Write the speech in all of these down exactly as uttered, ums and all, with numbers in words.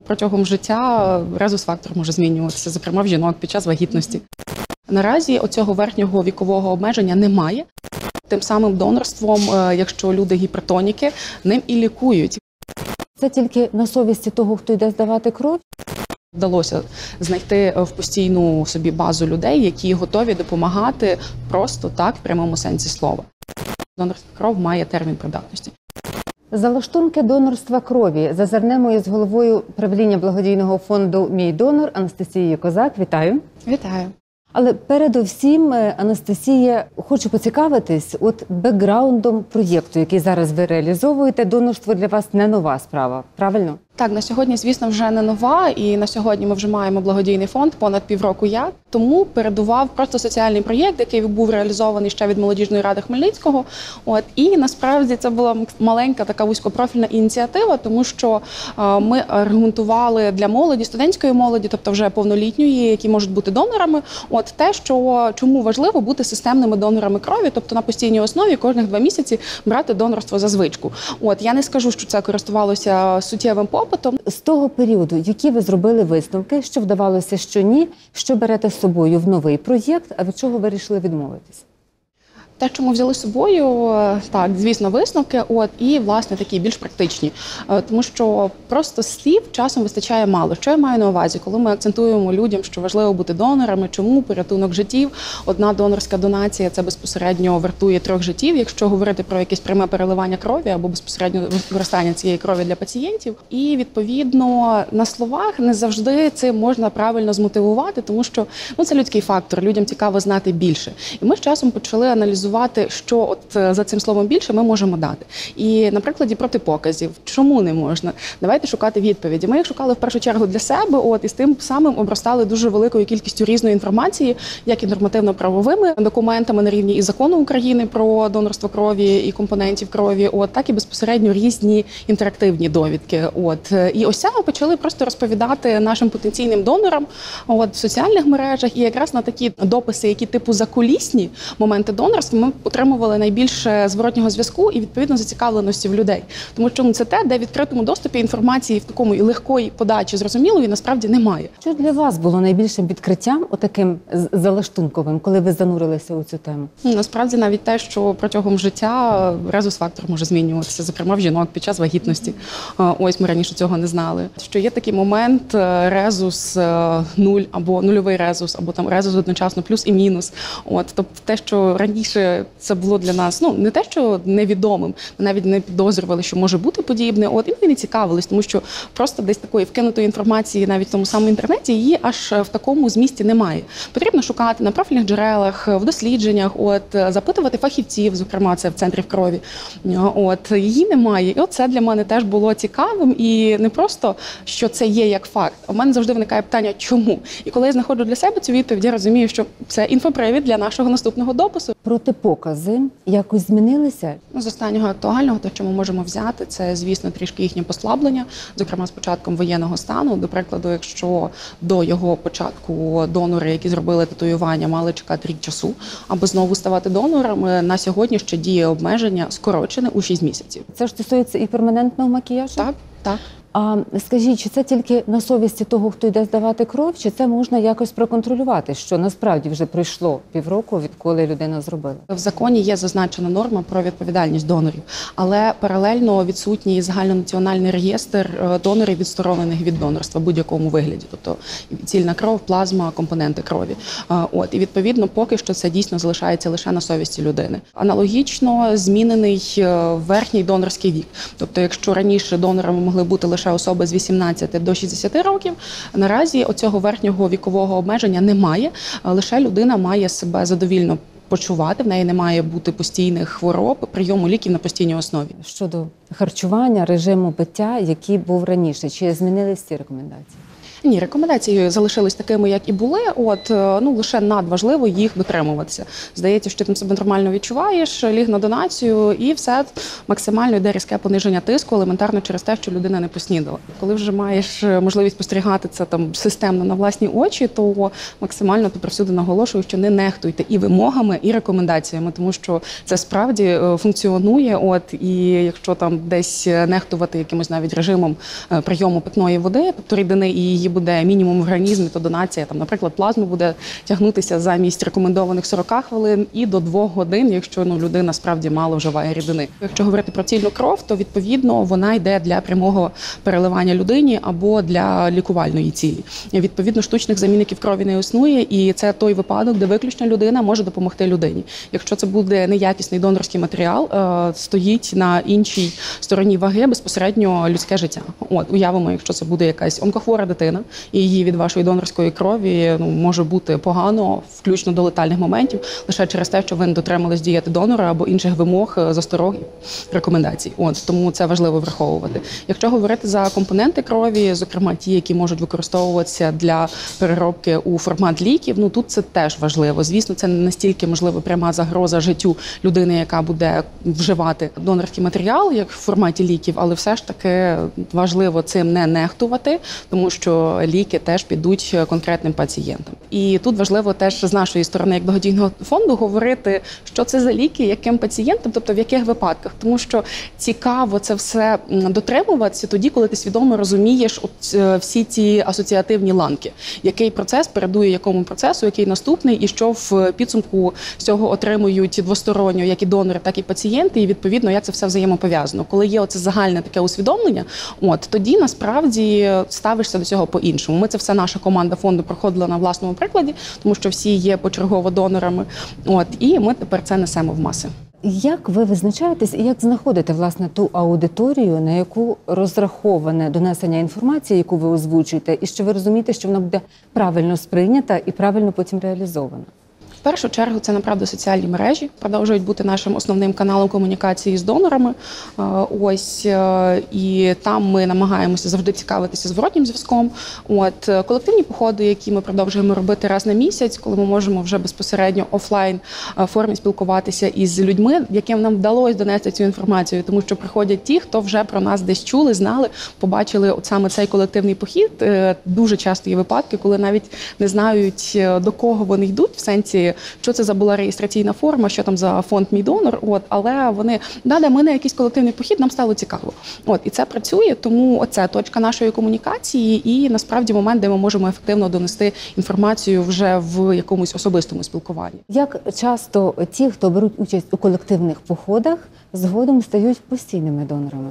Протягом життя резус-фактор може змінюватися, зокрема в жінок під час вагітності. Наразі оцього верхнього вікового обмеження немає. Тим самим донорством, якщо люди гіпертоніки, ним і лікують. Це тільки на совісті того, хто йде здавати кров? Вдалося знайти в постійну собі базу людей, які готові допомагати просто так, в прямому сенсі слова. Донорська кров має термін придатності. Залаштунки донорства крові. Зазирнемо із головою правління благодійного фонду «Мій донор» Анастасією Козак. Вітаю. Вітаю. Але передусім, Анастасія, хочу поцікавитись от бекграундом проєкту, який зараз ви реалізовуєте. Донорство для вас не нова справа, правильно? Так, на сьогодні, звісно, вже не нова, і на сьогодні ми вже маємо благодійний фонд понад півроку як. Тому передував просто соціальний проєкт, який був реалізований ще від Молодіжної ради Хмельницького. От, і насправді це була маленька така вузькопрофільна ініціатива, тому що е, ми аргументували для молоді, студентської молоді, тобто вже повнолітньої, які можуть бути донорами, от те, що чому важливо бути системними донорами крові, тобто на постійній основі кожних два місяці брати донорство за звичку. От, я не скажу, що це користувалося суттєвим попитом. З того періоду, які ви зробили висновки, що вдавалося, що ні, що берете з собою в новий проєкт, а від чого вирішили відмовитись? Те, що ми взяли з собою, так, звісно, висновки, от, і, власне, такі більш практичні. Тому що просто слів часом вистачає мало. Що я маю на увазі? Коли ми акцентуємо людям, що важливо бути донорами, чому порятунок життів, одна донорська донація – це безпосередньо вартує трьох життів, якщо говорити про якесь пряме переливання крові або безпосередньо використання цієї крові для пацієнтів. І, відповідно, на словах не завжди цим можна правильно змотивувати, тому що ну, це людський фактор, людям цікаво знати більше. І ми з часом почали аналізувати, що от за цим словом більше ми можемо дати. І на прикладі протипоказів. Чому не можна? Давайте шукати відповіді. Ми їх шукали в першу чергу для себе, от, і з тим самим обростали дуже великою кількістю різної інформації, як і нормативно-правовими документами на рівні і закону України про донорство крові і компонентів крові, от, так і безпосередньо різні інтерактивні довідки. От. І ось це ми почали просто розповідати нашим потенційним донорам от, в соціальних мережах, і якраз на такі дописи, які типу закулісні моменти донорства, ми отримували найбільше зворотнього зв'язку і, відповідно, зацікавленості в людей. Тому що це те, де в відкритому доступі інформації в такому і легкої подачі зрозумілої насправді немає. Що для вас було найбільшим відкриттям, отаким залаштунковим, коли ви занурилися у цю тему? Насправді навіть те, що протягом життя резус-фактор може змінюватися, зокрема в жінок під час вагітності. Ось ми раніше цього не знали. Що є такий момент резус нуль або нульовий резус, або там резус одночасно плюс і мінус. От, тобто те, що раніше це було для нас, ну, не те, що невідомим, ми навіть не підозрювали, що може бути подібне, от, і ми не цікавились, тому що просто десь такої вкинутої інформації навіть в тому самому інтернеті її аж в такому змісті немає. Потрібно шукати на профільних джерелах, в дослідженнях, от, запитувати фахівців, зокрема, це в центрі в крові, от, її немає. І от це для мене теж було цікавим, і не просто, що це є як факт, а в мене завжди виникає питання, чому? І коли я знаходжу для себе цю відповідь, я розумію, що це інфопривід для нашого наступного допису. Протипокази якось змінилися? Ну, з останнього актуального, то, що ми можемо взяти, це, звісно, трішки їхнє послаблення, зокрема, з початком воєнного стану. До прикладу, якщо до його початку донори, які зробили татуювання, мали чекати рік часу, аби знову ставати донорами, на сьогодні ще діє обмеження скорочене у шість місяців. Це ж стосується і перманентного макіяжу? Так, так. А скажіть, чи це тільки на совісті того, хто йде здавати кров, чи це можна якось проконтролювати, що насправді вже пройшло півроку, відколи людина зробила? В законі є зазначена норма про відповідальність донорів, але паралельно відсутній загальнонаціональний реєстр донорів, відсторонених від донорства в будь-якому вигляді, тобто цільна кров, плазма, компоненти крові. От, і відповідно, поки що це дійсно залишається лише на совісті людини. Аналогічно змінений верхній донорський вік. Тобто, якщо раніше донорами могли бути лише особи з вісімнадцяти до шістдесяти років, наразі оцього верхнього вікового обмеження немає, лише людина має себе задовільно почувати, в неї не має бути постійних хвороб, прийому ліків на постійній основі. Щодо харчування, режиму пиття, який був раніше, чи змінились ці рекомендації? Ні, рекомендації залишились такими, як і були. От ну лише надважливо їх дотримуватися. Здається, що ти там себе нормально відчуваєш, ліг на донацію, і все максимально йде різке пониження тиску, елементарно через те, що людина не поснідала. Коли вже маєш можливість спостерігати це там системно на власні очі, то максимально ти всюди наголошую, що не нехтуйте і вимогами, і рекомендаціями, тому що це справді функціонує. От і якщо там десь нехтувати якимось навіть режимом прийому питної води, тобто рідини, і її буде мінімум в організмі, то донація, там, наприклад, плазми буде тягнутися замість рекомендованих сорок хвилин і до двох годин, якщо ну, людина справді мало вживає рідини. Якщо говорити про цільну кров, то відповідно вона йде для прямого переливання людині або для лікувальної цілі. Відповідно, штучних замінників крові не існує, і це той випадок, де виключно людина може допомогти людині. Якщо це буде неякісний донорський матеріал, стоїть на іншій стороні ваги безпосередньо людське життя. От уявимо, якщо це буде якась онкохвора дитина, і її від вашої донорської крові ну, може бути погано, включно до летальних моментів, лише через те, що ви не дотримались дієти донора або інших вимог, засторог, рекомендацій. От тому це важливо враховувати. Якщо говорити за компоненти крові, зокрема ті, які можуть використовуватися для переробки у формат ліків, ну тут це теж важливо. Звісно, це не настільки можливо пряма загроза життю людини, яка буде вживати донорський матеріал, як в форматі ліків, але все ж таки важливо цим не нехтувати, тому що ліки теж підуть конкретним пацієнтам. І тут важливо теж з нашої сторони, як благодійного фонду, говорити, що це за ліки, яким пацієнтам, тобто в яких випадках. Тому що цікаво це все дотримуватися тоді, коли ти свідомо розумієш от, всі ці асоціативні ланки. Який процес передує якому процесу, який наступний, і що в підсумку з цього отримують двосторонньо як і донори, так і пацієнти, і відповідно, як це все взаємопов'язано. Коли є оце загальне таке усвідомлення, от, тоді насправді ставишся до цього по-іншому. Ми це все, наша команда фонду проходила на власному прикладі, тому що всі є почергово донорами, от, і ми тепер це несемо в маси. Як ви визначаєтесь і як знаходите, власне, ту аудиторію, на яку розраховане донесення інформації, яку ви озвучуєте, і що ви розумієте, що вона буде правильно сприйнята і правильно потім реалізована? В першу чергу це, направду, соціальні мережі продовжують бути нашим основним каналом комунікації з донорами. Ось, і там ми намагаємося завжди цікавитися зворотнім зв'язком. От, колективні походи, які ми продовжуємо робити раз на місяць, коли ми можемо вже безпосередньо офлайн формі спілкуватися із людьми, яким нам вдалося донести цю інформацію, тому що приходять ті, хто вже про нас десь чули, знали, побачили от саме цей колективний похід. Дуже часто є випадки, коли навіть не знають, до кого вони йдуть, в сенсі, що це за була реєстраційна форма, що там за фонд «Мій донор», от, але вони, да, ми на якийсь колективний похід, нам стало цікаво. От, і це працює, тому оце точка нашої комунікації і, насправді, момент, де ми можемо ефективно донести інформацію вже в якомусь особистому спілкуванні. Як часто ті, хто беруть участь у колективних походах, згодом стають постійними донорами?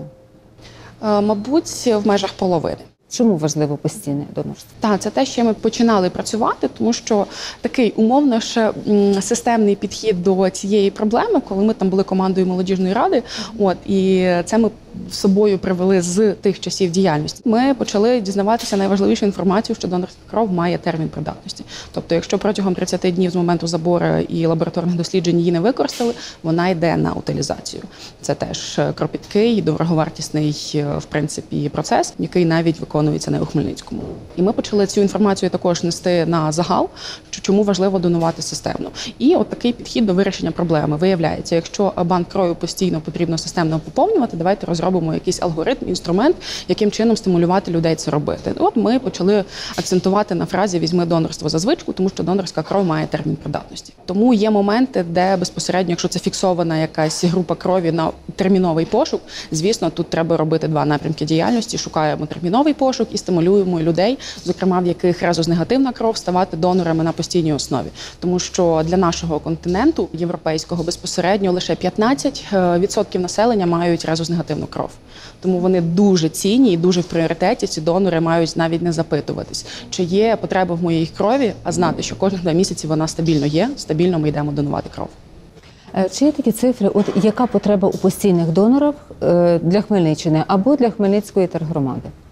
Е, мабуть, в межах половини. Чому важливо постійне донорство? Так, це те, що ми починали працювати, тому що такий умовно ще системний підхід до цієї проблеми, коли ми там були командою молодіжної ради, от, і це ми з собою привели з тих часів діяльності. Ми почали дізнаватися найважливішу інформацію, що донорська кров має термін придатності. Тобто, якщо протягом тридцяти днів з моменту забору і лабораторних досліджень її не використали, вона йде на утилізацію. Це теж кропіткий, дороговартісний, в принципі, процес, який навіть виконується не у Хмельницькому. І ми почали цю інформацію також нести на загал, чому важливо донувати системно. І от такий підхід до вирішення проблеми. Виявляється, якщо банк крові постійно потрібно системно поповнювати, давайте розробимо якийсь алгоритм, інструмент, яким чином стимулювати людей це робити. От ми почали акцентувати на фразі «візьми донорство за звичку», тому що донорська кров має термін придатності. Тому є моменти, де безпосередньо, якщо це фіксована якась група крові на терміновий пошук, звісно, тут треба робити два напрямки діяльності. Шукаємо терміновий пошук і стимулюємо людей, зокрема, в яких резус-негативна кров, ставати донорами на постійній основі. Тому що для нашого континенту, європейського, безпосередньо лише п'ятнадцять відсотків населення мають резус-негативну кров. Тому вони дуже цінні і дуже в пріоритеті. Ці донори мають навіть не запитуватись, чи є потреба в моїй крові, а знати, що кожних два місяці вона стабільно є, стабільно ми йдемо донувати кров. Чи є такі цифри, от яка потреба у постійних донорах для Хмельниччини або для Хмельницької тергромади?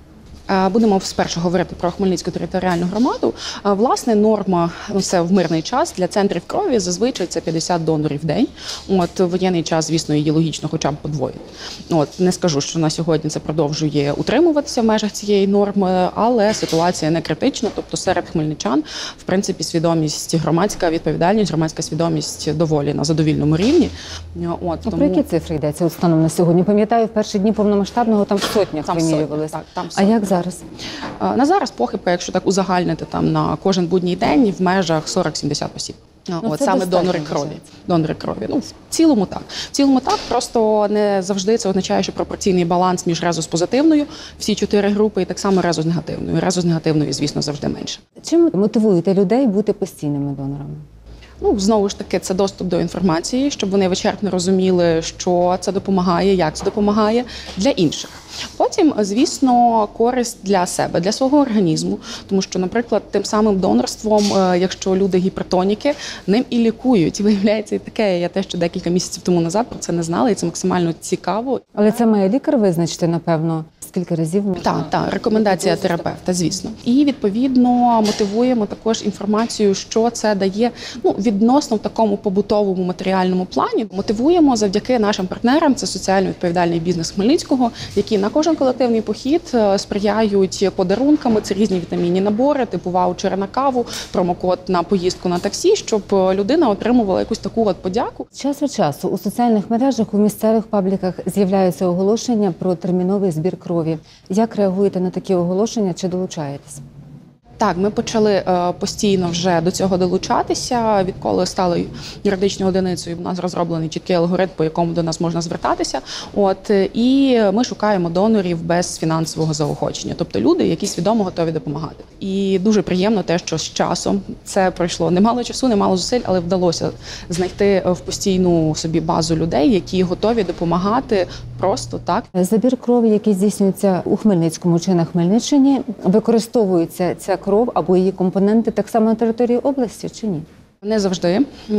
Е, Будемо спершу говорити про Хмельницьку територіальну громаду. Е, Власне, норма, ну, це в мирний час для центрів крові зазвичай це п'ятдесят донорів в день. От в воєнний час, звісно, її логічно хоча б подвоїти. От не скажу, що на сьогодні це продовжує утримуватися в межах цієї норми, але ситуація не критична. Тобто серед хмельничан, в принципі, свідомість громадська відповідальність, громадська свідомість доволі на задовільному рівні. От тому... Про які цифри йдеться от станом на сьогодні? Пам'ятаю, в перші дні повномасштабного там в сотнях вимірювалися. А як зараз? На зараз похибка, якщо так узагальнити, там на кожен будній день в межах сорок-сімдесят осіб. Ну, От саме донори крові. Донори крові. Ну, в цілому так. В цілому так, просто не завжди це означає, що пропорційний баланс між резус позитивною, всі чотири групи, і так само резус негативною. Резус негативної, звісно, завжди менше. Чим мотивуєте людей бути постійними донорами? Ну, знову ж таки, це доступ до інформації, щоб вони вичерпно розуміли, що це допомагає, як це допомагає для інших. Потім, звісно, користь для себе, для свого організму, тому що, наприклад, тим самим донорством, якщо люди гіпертоніки, ним і лікують. І виявляється, і таке, я теж ще декілька місяців тому назад про це не знала, і це максимально цікаво. Але це має лікар визначити, напевно, скільки разів можна? Так, так, рекомендація терапевта, звісно. І, відповідно, мотивуємо також інформацію, що це дає, ну, відносно в такому побутовому матеріальному плані. Мотивуємо завдяки нашим партнерам, це соціально відповідальний бізнес Хмельницького, які на кожен колективний похід сприяють подарунками, це різні вітамінні набори, типу ваучери на каву, промокод на поїздку на таксі, щоб людина отримувала якусь таку от подяку. Час від часу у соціальних мережах, у місцевих пабліках з'являються оголошення про терміновий збір крові. Як реагуєте на такі оголошення, чи долучаєтесь? Так, ми почали е, постійно вже до цього долучатися, відколи стали юридичною одиницею, у нас розроблений чіткий алгоритм, по якому до нас можна звертатися. От, і ми шукаємо донорів без фінансового заохочення, тобто люди, які свідомо готові допомагати. І дуже приємно те, що з часом це пройшло немало часу, немало зусиль, але вдалося знайти в постійну собі базу людей, які готові допомагати просто так. Забір крові, який здійснюється у Хмельницькому чи на Хмельниччині, використовується ця кров або її компоненти так само на території області чи ні? Не завжди.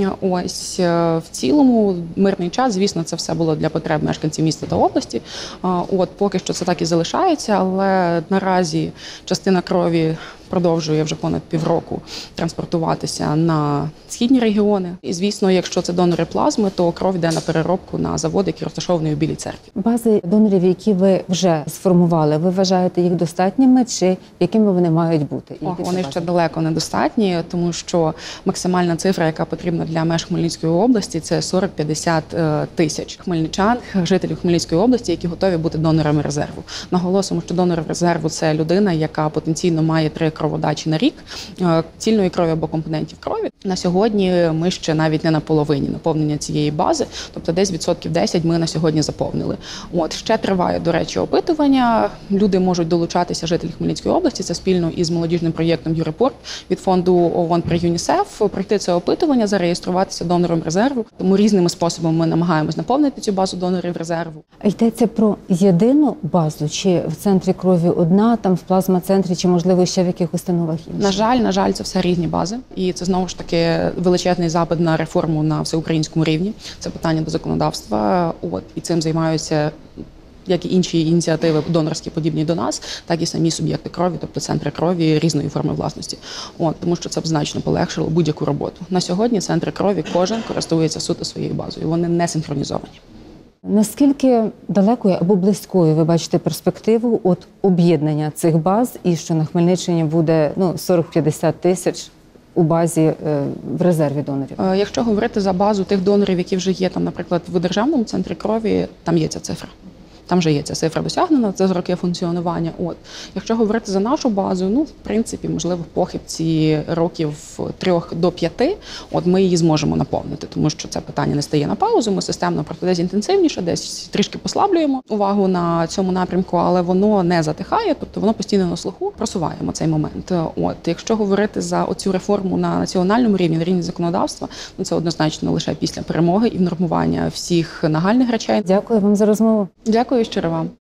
Ось в цілому мирний час, звісно, це все було для потреб мешканців міста та області. От поки що це так і залишається, але наразі частина крові продовжує вже понад півроку транспортуватися на східні регіони. І, звісно, якщо це донори плазми, то кров йде на переробку на завод, який розташований у Білій Церкві. Бази донорів, які ви вже сформували, ви вважаєте їх достатніми чи якими вони мають бути? О, вони ще далеко недостатні, тому що максимальна цифра, яка потрібна для меж Хмельницької області, це сорок-п'ятдесят тисяч хмельничан, жителів Хмельницької області, які готові бути донорами резерву. Наголосимо, що донор резерву – це людина, яка потенційно має три кроводачі на рік, цільної крові або компонентів крові. На сьогодні ми ще навіть не на половині наповнення цієї бази, тобто десь відсотків десять ми на сьогодні заповнили. От, ще триває, до речі, опитування. Люди можуть долучатися, жителі Хмельницької області, це спільно із молодіжним проєктом «Юрепорт» від фонду ООН при ЮНІСЕФ, пройти це опитування, зареєструватися донором резерву. Тому різними способами ми намагаємось наповнити цю базу донорів резерву. Йдеться про єдину базу, чи в центрі крові одна, там в плазма-центрі, чи, можливо, ще в яких установах інших? На жаль, на жаль, це все різні бази. І це, знову ж таки, величезний запит на реформу на всеукраїнському рівні. Це питання до законодавства. От, і цим займаються як і інші ініціативи донорські, подібні до нас, так і самі суб'єкти крові, тобто центри крові різної форми власності. От, тому що це б значно полегшило будь-яку роботу. На сьогодні центри крові кожен користується суто своєю базою. Вони не синхронізовані. Наскільки далекою або близькою ви бачите перспективу от об'єднання цих баз і що на Хмельниччині буде ну, сорок-п'ятдесят тисяч у базі е, в резерві донорів? Якщо говорити за базу тих донорів, які вже є там, наприклад, в державному центрі крові, там є ця цифра. Там вже є ця цифра досягнена, це з роки функціонування. От. Якщо говорити за нашу базу, ну, в принципі, можливо, в похибці років трьох до п'яти, от ми її зможемо наповнити, тому що це питання не стає на паузу, ми системно, проте десь інтенсивніше, десь трішки послаблюємо увагу на цьому напрямку, але воно не затихає, тобто воно постійно на слуху, просуваємо цей момент. От. Якщо говорити за оцю реформу на національному рівні, на рівні законодавства, ну, це однозначно лише після перемоги і внормування всіх нагальних речей. Дякую вам за розмову. Дякую щиро вам.